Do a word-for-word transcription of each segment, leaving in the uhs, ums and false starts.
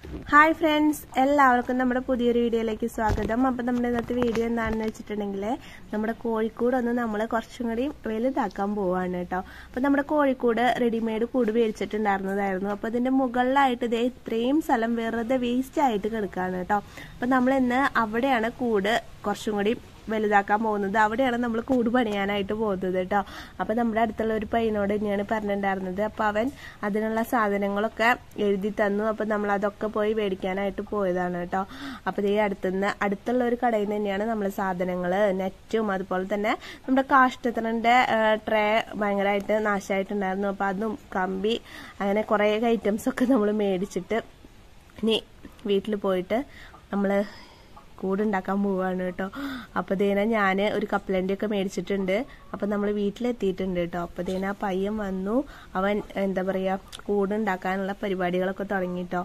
Hi friends, എല്ലാവർക്കും നമ്മുടെ പുതിയൊരു വീഡിയോയിലേക്ക് സ്വാഗതം. അപ്പം നമ്മുടെ ഇന്നത്തെ വീഡിയോ എന്താണെന്ന് വെച്ചിട്ടുണ്ടെങ്കിൽ നമ്മുടെ കോഴിക്കൂടൊന്ന് നമ്മൾ കുറച്ചും കൂടി വലുതാക്കാൻ പോവാണ് കേട്ടോ. അപ്പം നമ്മുടെ കോഴിക്കൂട് റെഡിമെയ്ഡ് കൂട് മേടിച്ചിട്ടുണ്ടായിരുന്നതായിരുന്നു. അപ്പോൾ അതിൻ്റെ മുകളിലായിട്ട് ഇതേ ഇത്രയും സ്ഥലം വെറുതെ വേസ്റ്റ് ആയിട്ട് കിടക്കുകയാണ് കേട്ടോ. അപ്പം നമ്മൾ ഇന്ന് അവിടെയാണ് കൂട് കുറച്ചും കൂടി വലുതാക്കാൻ പോകുന്നത്. അവിടെയാണ് നമ്മൾ കൂട് പണിയാനായിട്ട് പോകുന്നത് കേട്ടോ. അപ്പം നമ്മുടെ അടുത്തുള്ള ഒരു പയ്യനോട് തന്നെയാണ് പറഞ്ഞിട്ടുണ്ടായിരുന്നത്. അപ്പം അവൻ അതിനുള്ള സാധനങ്ങളൊക്കെ എഴുതി തന്നു. അപ്പം നമ്മൾ അതൊക്കെ പോയി മേടിക്കാനായിട്ട് പോയതാണ് കേട്ടോ. അപ്പം ഈ അടുത്തുനിന്ന് അടുത്തുള്ള ഒരു കടയിൽ നിന്ന് തന്നെയാണ് നമ്മൾ സാധനങ്ങൾ, നെറ്റും അതുപോലെ തന്നെ നമ്മുടെ കാഷ്ടത്തിൻ്റെ ട്രേ ഭയങ്കരമായിട്ട് നാശമായിട്ടുണ്ടായിരുന്നു. അപ്പം അതും കമ്പി അങ്ങനെ കുറേ ഐറ്റംസൊക്കെ നമ്മൾ മേടിച്ചിട്ട് ഇനി വീട്ടിൽ പോയിട്ട് നമ്മൾ കൂടുണ്ടാക്കാൻ പോവാണ് കേട്ടോ. അപ്പോൾ ഇതേന ഞാൻ ഒരു കപ്പലണ്ടി ഒക്കെ മേടിച്ചിട്ടുണ്ട്. അപ്പം നമ്മൾ വീട്ടിലെത്തിയിട്ടുണ്ട് കേട്ടോ. അപ്പോൾ ഇതേന പയ്യൻ വന്നു, അവൻ എന്താ പറയുക കൂടുണ്ടാക്കാനുള്ള പരിപാടികളൊക്കെ തുടങ്ങിട്ടോ.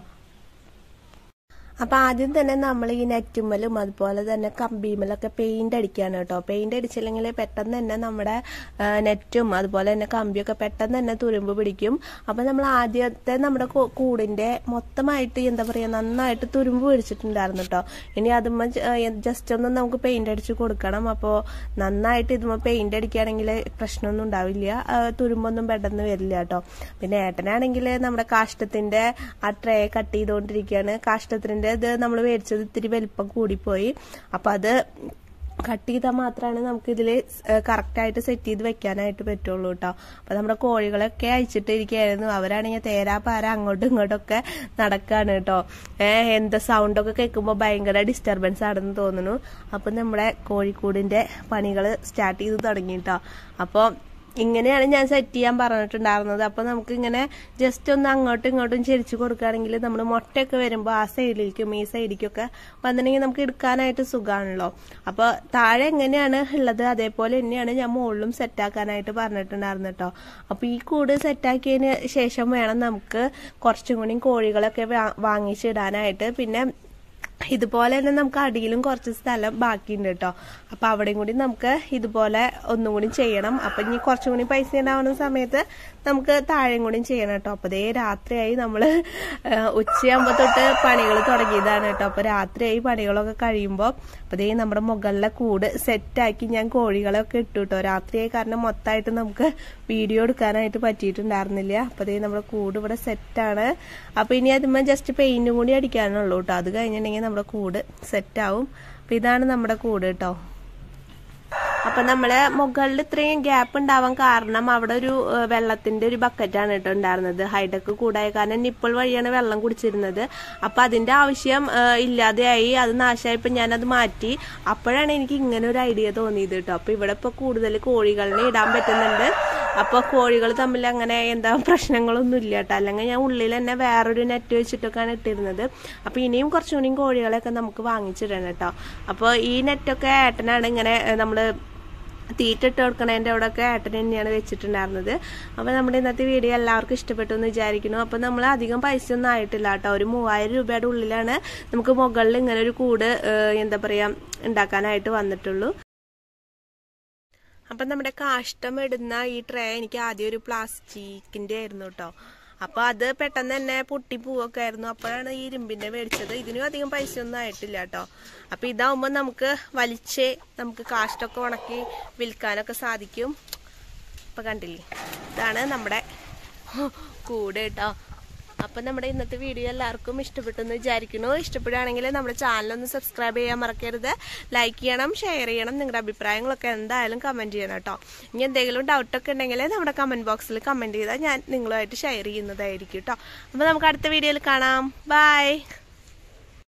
അപ്പം ആദ്യം തന്നെ നമ്മൾ ഈ നെറ്റുമ്മലും അതുപോലെ തന്നെ കമ്പിമ്മലൊക്കെ പെയിന്റ് അടിക്കുകയാണ് കേട്ടോ. പെയിന്റ് അടിച്ചില്ലെങ്കിൽ പെട്ടെന്ന് തന്നെ നമ്മുടെ നെറ്റും അതുപോലെ തന്നെ കമ്പിയൊക്കെ പെട്ടെന്ന് തന്നെ തുരുമ്പ് പിടിക്കും. അപ്പം നമ്മൾ ആദ്യത്തെ നമ്മുടെ കൂടിൻ്റെ മൊത്തമായിട്ട് എന്താ പറയുക നന്നായിട്ട് തുരുമ്പ് പിടിച്ചിട്ടുണ്ടായിരുന്നു കേട്ടോ. ഇനി അതുമ്മ ജസ്റ്റ് ഒന്ന് നമുക്ക് പെയിന്റ് അടിച്ച് കൊടുക്കണം. അപ്പോൾ നന്നായിട്ട് ഇതുമ്മ പെയിന്റ് അടിക്കുകയാണെങ്കിൽ പ്രശ്നമൊന്നും ഉണ്ടാവില്ല, തുരുമ്പൊന്നും പെട്ടെന്ന് വരില്ല കേട്ടോ. പിന്നെ ഏട്ടനാണെങ്കിൽ നമ്മുടെ കാഷ്ടത്തിൻ്റെ ആ ട്രേ കട്ട് ചെയ്തുകൊണ്ടിരിക്കുകയാണ്. കാഷ്ടത്തിൻ്റെ ഇത് നമ്മൾ മേടിച്ചത് ഇത്തിരി വലിപ്പം കൂടിപ്പോയി. അപ്പം അത് കട്ട് ചെയ്താൽ മാത്രമാണ് നമുക്കിതിൽ കറക്റ്റായിട്ട് സെറ്റ് ചെയ്ത് വെക്കാനായിട്ട് പറ്റുള്ളൂ കേട്ടോ. അപ്പം നമ്മുടെ കോഴികളൊക്കെ അയച്ചിട്ട് ഇരിക്കുകയായിരുന്നു. അവരാണെങ്കിൽ തേരാ പാര അങ്ങോട്ടും ഇങ്ങോട്ടൊക്കെ നടക്കുകയാണ് കേട്ടോ. ഏഹ് എന്താ സൗണ്ടൊക്കെ കേൾക്കുമ്പോൾ ഭയങ്കര ഡിസ്റ്റർബൻസ് ആണെന്ന് തോന്നുന്നു. അപ്പം നമ്മുടെ കോഴിക്കൂടിൻ്റെ പണികൾ സ്റ്റാർട്ട് ചെയ്ത് തുടങ്ങി കേട്ടോ. അപ്പോൾ ഇങ്ങനെയാണ് ഞാൻ സെറ്റ് ചെയ്യാൻ പറഞ്ഞിട്ടുണ്ടായിരുന്നത്. അപ്പോൾ നമുക്ക് ഇങ്ങനെ ജസ്റ്റ് ഒന്ന് അങ്ങോട്ടും ഇങ്ങോട്ടും ചെരിച്ച് കൊടുക്കുകയാണെങ്കിൽ നമ്മൾ മുട്ടയൊക്കെ വരുമ്പോൾ ആ സൈഡിലേക്കും ഈ സൈഡിലേക്കൊക്കെ വന്നിട്ടുണ്ടെങ്കിൽ നമുക്ക് എടുക്കാനായിട്ട് സുഖമാണല്ലോ. അപ്പോൾ താഴെ എങ്ങനെയാണ് ഉള്ളത് അതേപോലെ തന്നെയാണ് ഞാൻ മുകളിലും സെറ്റാക്കാനായിട്ട് പറഞ്ഞിട്ടുണ്ടായിരുന്നു കേട്ടോ. അപ്പോൾ ഈ കൂട് സെറ്റാക്കിയതിന് ശേഷം വേണം നമുക്ക് കുറച്ചും കൂടി കോഴികളൊക്കെ വാങ്ങിച്ചിടാനായിട്ട്. പിന്നെ ഇതുപോലെ തന്നെ നമുക്ക് അടിയിലും കുറച്ച് സ്ഥലം ബാക്കിയുണ്ട് കേട്ടോ. അപ്പം അവിടെയും കൂടി നമുക്ക് ഇതുപോലെ ഒന്നും കൂടി ചെയ്യണം. അപ്പം ഇനി കുറച്ചും കൂടി പൈസ ഉണ്ടാവുന്ന സമയത്ത് നമുക്ക് താഴെയും കൂടി ചെയ്യണം കേട്ടോ. അപ്പോൾ അതേ രാത്രിയായി, നമ്മൾ ഉച്ചയാകുമ്പോൾ തൊട്ട് പണികൾ തുടങ്ങിയതാണ് കേട്ടോ. അപ്പോൾ രാത്രിയായി പണികളൊക്കെ കഴിയുമ്പോൾ അപ്പോൾ അതേ നമ്മുടെ മുകളിലെ കൂട് സെറ്റാക്കി ഞാൻ കോഴികളൊക്കെ ഇട്ടു കേട്ടോ. രാത്രിയായി കാരണം മൊത്തമായിട്ട് നമുക്ക് വീഡിയോ എടുക്കാനായിട്ട് പറ്റിയിട്ടുണ്ടായിരുന്നില്ല. അപ്പോൾ അതേ നമ്മുടെ കൂട് ഇവിടെ സെറ്റാണ്. അപ്പോൾ ഇനി അതുമ്മ ജസ്റ്റ് പെയിന്റും കൂടി അടിക്കാനുള്ളൂ കേട്ടോ. അത് കഴിഞ്ഞിട്ടുണ്ടെങ്കിൽ നമ്മുടെ കൂട് സെറ്റാവും. അപ്പം ഇതാണ് നമ്മുടെ കൂട് കേട്ടോ. അപ്പൊ നമ്മള് മുകളിൽ ഇത്രയും ഗ്യാപ്പ് ഉണ്ടാവാൻ കാരണം അവിടെ ഒരു വെള്ളത്തിന്റെ ഒരു ബക്കറ്റാണ് കേട്ടോ ഉണ്ടായിരുന്നത്. ഹൈടെക്ക് കൂടായ കാരണം നിപ്പിൾ വഴിയാണ് വെള്ളം കുടിച്ചിരുന്നത്. അപ്പൊ അതിന്റെ ആവശ്യം ഇല്ലാതെയായി, അത് നാശമായപ്പോ ഞാനത് മാറ്റി. അപ്പോഴാണ് എനിക്ക് ഇങ്ങനെ ഒരു ഐഡിയ തോന്നിയത് കേട്ടോ. അപ്പൊ ഇവിടെ ഇപ്പൊ കൂടുതൽ കോഴികളിനെ ഇടാൻ പറ്റുന്നുണ്ട്. അപ്പൊ കോഴികൾ തമ്മിൽ അങ്ങനെ എന്താ പ്രശ്നങ്ങളൊന്നും ഇല്ല കേട്ടോ. അല്ലെങ്കിൽ ഞാൻ ഉള്ളിൽ തന്നെ വേറൊരു നെറ്റ് വെച്ചിട്ടൊക്കെയാണ് ഇട്ടിരുന്നത്. അപ്പൊ ഇനിയും കുറച്ചും കൂടിയും കോഴികളെയൊക്കെ നമുക്ക് വാങ്ങിച്ചിടണം കേട്ടോ. അപ്പോൾ ഈ നെറ്റൊക്കെ ഏട്ടനാണ് ഇങ്ങനെ നമ്മള് തീറ്റ ഇട്ട് കൊടുക്കണതിൻ്റെ അവിടെയൊക്കെ ഏട്ടൻ തന്നെയാണ് വെച്ചിട്ടുണ്ടായിരുന്നത്. അപ്പോൾ നമ്മുടെ ഇന്നത്തെ വീഡിയോ എല്ലാവർക്കും ഇഷ്ടപ്പെട്ടു എന്ന് വിചാരിക്കുന്നു. അപ്പോൾ നമ്മൾ അധികം പൈസ ഒന്നും ആയിട്ടില്ല കേട്ടോ. ഒരു മൂവായിരം രൂപയുടെ ഉള്ളിലാണ് നമുക്ക് മുകളിൽ ഇങ്ങനെ ഒരു കൂട് എന്താ പറയുക ഉണ്ടാക്കാനായിട്ട് വന്നിട്ടുള്ളൂ. അപ്പം നമ്മുടെ കാഷ്ടം ഇടുന്ന ഈ ട്രേ എനിക്ക് ആദ്യം ഒരു പ്ലാസ്റ്റിക്കിൻ്റെ ആയിരുന്നു കേട്ടോ. അപ്പോൾ അത് പെട്ടെന്ന് തന്നെ പൊട്ടി പോവൊക്കെ ആയിരുന്നു. അപ്പോഴാണ് ഈ ഇരുമ്പിൻ്റെ മേടിച്ചത്. ഇതിനും അധികം പൈസ ഒന്നും ആയിട്ടില്ല കേട്ടോ. അപ്പോൾ ഇതാവുമ്പോൾ നമുക്ക് വലിച്ച് നമുക്ക് കാഷ്ടമൊക്കെ ഉണക്കി വിൽക്കാനൊക്കെ സാധിക്കും. അപ്പോൾ കണ്ടില്ലേ, ഇതാണ് നമ്മുടെ കൂട് കേട്ടോ. അപ്പം നമ്മുടെ ഇന്നത്തെ വീഡിയോ എല്ലാവർക്കും ഇഷ്ടപ്പെട്ടെന്ന് വിചാരിക്കുന്നു. ഇഷ്ടപ്പെടുകയാണെങ്കിൽ നമ്മുടെ ചാനലൊന്ന് സബ്സ്ക്രൈബ് ചെയ്യാൻ മറക്കരുത്. ലൈക്ക് ചെയ്യണം, ഷെയർ ചെയ്യണം. നിങ്ങളുടെ അഭിപ്രായങ്ങളൊക്കെ എന്തായാലും കമൻറ്റ് ചെയ്യണം കേട്ടോ. ഇനി എന്തെങ്കിലും ഡൗട്ടൊക്കെ ഉണ്ടെങ്കിൽ നമ്മുടെ കമൻറ്റ് ബോക്സിൽ കമൻറ്റ് ചെയ്താൽ ഞാൻ നിങ്ങളുമായിട്ട് ഷെയർ ചെയ്യുന്നതായിരിക്കും കേട്ടോ. അപ്പോൾ നമുക്ക് അടുത്ത വീഡിയോയിൽ കാണാം. ബൈ.